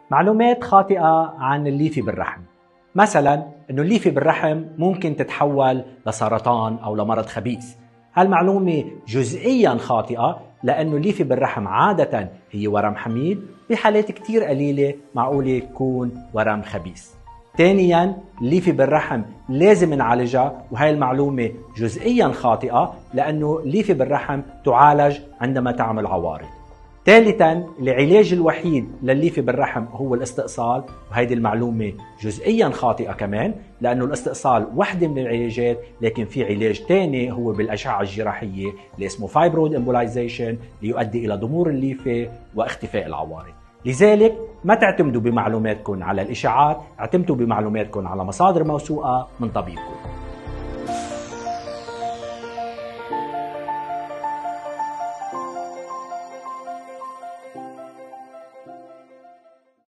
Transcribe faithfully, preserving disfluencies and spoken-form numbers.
معلومات خاطئة عن الليفي بالرحم. مثلا انه الليفي بالرحم ممكن تتحول لسرطان او لمرض خبيث. هالمعلومة جزئيا خاطئة، لانه الليفي بالرحم عادة هي ورم حميد، بحالات كتير قليلة معقولة يكون ورم خبيث. ثانيا، الليفي بالرحم لازم نعالجها، وهي المعلومة جزئيا خاطئة، لانه الليفي بالرحم تعالج عندما تعمل عوارض. ثالثا، العلاج الوحيد للليفي بالرحم هو الاستئصال، وهيدي المعلومة جزئيا خاطئة كمان، لأنه الاستئصال وحدة من العلاجات، لكن في علاج ثاني هو بالأشعة الجراحية اللي اسمه فايبرويد امبولايزيشن، ليؤدي إلى ضمور الليفي واختفاء العوارض. لذلك ما تعتمدوا بمعلوماتكم على الإشاعات، اعتمدوا بمعلوماتكم على مصادر موثوقة من طبيبكم.